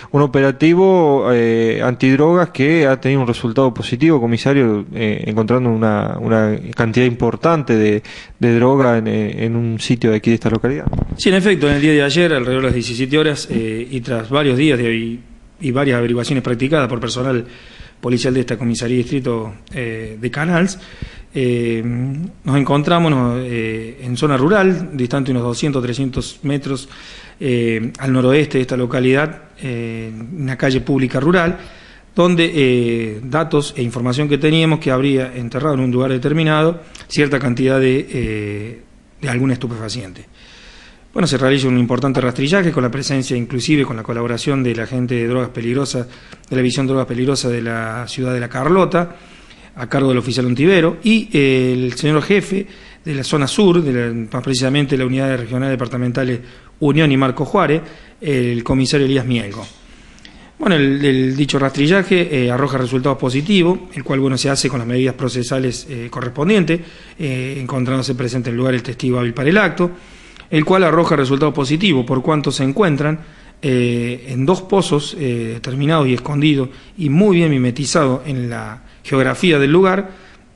un operativo antidrogas que ha tenido un resultado positivo, comisario, encontrando una cantidad importante de droga en un sitio de aquí de esta localidad. Sí, en efecto, en el día de ayer, alrededor de las 17 horas, y tras varios días y varias averiguaciones practicadas por personal policial de esta comisaría distrito de Canals, nos encontramos en zona rural, distante unos 200 300 metros al noroeste de esta localidad, una calle pública rural, donde datos e información que teníamos que habría enterrado en un lugar determinado cierta cantidad de algún estupefaciente. Bueno, se realiza un importante rastrillaje con la presencia, inclusive con la colaboración del agente de drogas peligrosas, de la División de Drogas Peligrosas de la ciudad de La Carlota, a cargo del oficial Ontivero, y el señor jefe de la zona sur, más precisamente la unidad regional departamentales Unión y Marco Juárez, el comisario Elías Mielgo. Bueno, el dicho rastrillaje arroja resultados positivos, el cual bueno se hace con las medidas procesales correspondientes, encontrándose presente en el lugar el testigo hábil para el acto, el cual arroja resultados positivos por cuanto se encuentran en dos pozos determinados y escondidos y muy bien mimetizados en la geografía del lugar,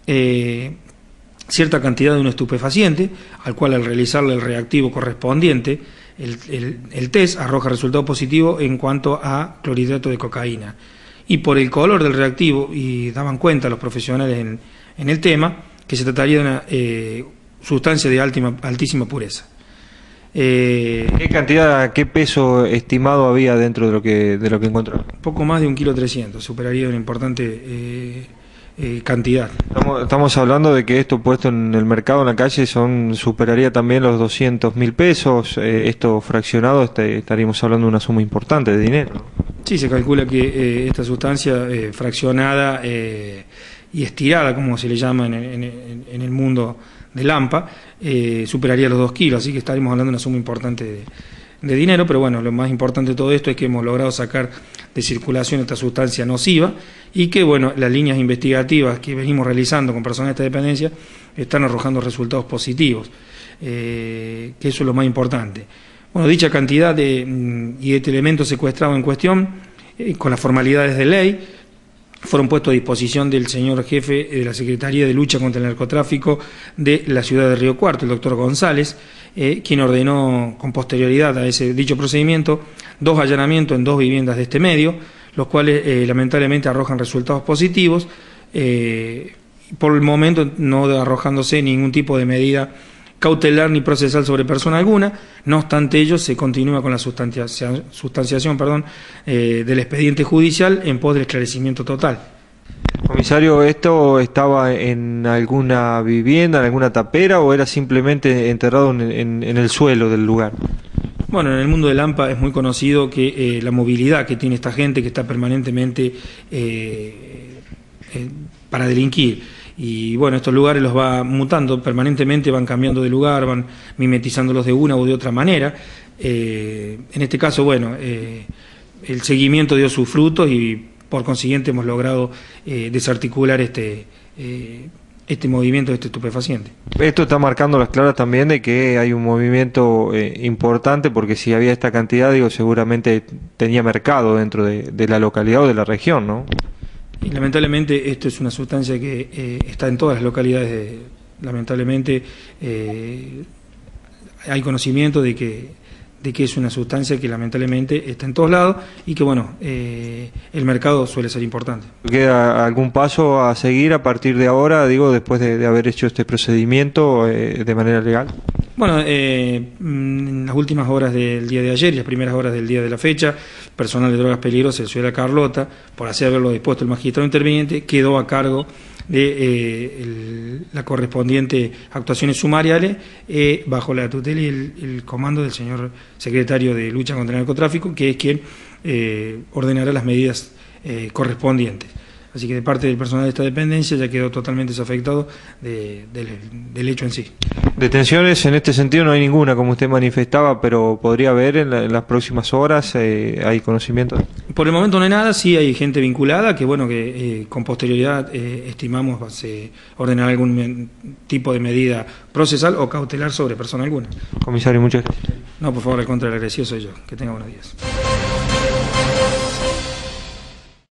cierta cantidad de un estupefaciente, al cual al realizarle el reactivo correspondiente, el test arroja resultado positivo en cuanto a clorhidrato de cocaína. Y por el color del reactivo, y daban cuenta los profesionales en el tema, que se trataría de una sustancia de altísima pureza. ¿Qué cantidad, qué peso estimado había dentro de lo que encontró? Poco más de 1,3 kg, superaría una importante cantidad. Estamos hablando de que esto puesto en el mercado, en la calle, superaría también los 200.000 pesos. Esto fraccionado, estaríamos hablando de una suma importante de dinero. Sí, se calcula que esta sustancia fraccionada y estirada, como se le llama en el mundo del AMPA, superaría los 2 kilos, así que estaremos hablando de una suma importante de dinero, pero bueno, lo más importante de todo esto es que hemos logrado sacar de circulación esta sustancia nociva y que bueno, las líneas investigativas que venimos realizando con personas de esta dependencia están arrojando resultados positivos, que eso es lo más importante. Bueno, dicha cantidad y este elemento secuestrado en cuestión, con las formalidades de ley, fueron puestos a disposición del señor jefe de la Secretaría de Lucha contra el Narcotráfico de la ciudad de Río Cuarto, el doctor González, quien ordenó con posterioridad a ese dicho procedimiento 2 allanamientos en 2 viviendas de este medio, los cuales lamentablemente arrojan resultados positivos, por el momento no arrojándose ningún tipo de medida cautelar ni procesal sobre persona alguna. No obstante ello, se continúa con la sustanciación del expediente judicial en pos del esclarecimiento total. Comisario, ¿esto estaba en alguna vivienda, en alguna tapera, o era simplemente enterrado en el suelo del lugar? Bueno, en el mundo del AMPA es muy conocido que la movilidad que tiene esta gente, que está permanentemente para delinquir, y bueno, estos lugares los va mutando permanentemente, van cambiando de lugar, van mimetizándolos de una u de otra manera. En este caso, bueno, el seguimiento dio sus frutos y por consiguiente hemos logrado desarticular este movimiento de este estupefaciente. Esto está marcando las claras también de que hay un movimiento importante, porque si había esta cantidad, digo, seguramente tenía mercado dentro de la localidad o de la región, ¿no? Y lamentablemente esto es una sustancia que está en todas las localidades. Lamentablemente hay conocimiento de que es una sustancia que lamentablemente está en todos lados y que bueno, el mercado suele ser importante. ¿Queda algún paso a seguir a partir de ahora, digo, después de haber hecho este procedimiento de manera legal? Bueno, en las últimas horas del día de ayer y las primeras horas del día de la fecha, personal de drogas peligrosas de la ciudad de La Carlota, por así haberlo dispuesto el magistrado interviniente, quedó a cargo de la correspondiente actuaciones sumariales bajo la tutela y el comando del señor secretario de Lucha contra el Narcotráfico, que es quien ordenará las medidas correspondientes. Así que de parte del personal de esta dependencia ya quedó totalmente desafectado del hecho en sí. Detenciones en este sentido no hay ninguna, como usted manifestaba, pero podría haber en las próximas horas, ¿hay conocimiento? Por el momento no hay nada, sí hay gente vinculada, que bueno, que con posterioridad estimamos se ordenará algún tipo de medida procesal o cautelar sobre persona alguna. Comisario, muchas gracias. No, por favor, al contrario, agradecido soy yo. Que tenga buenos días.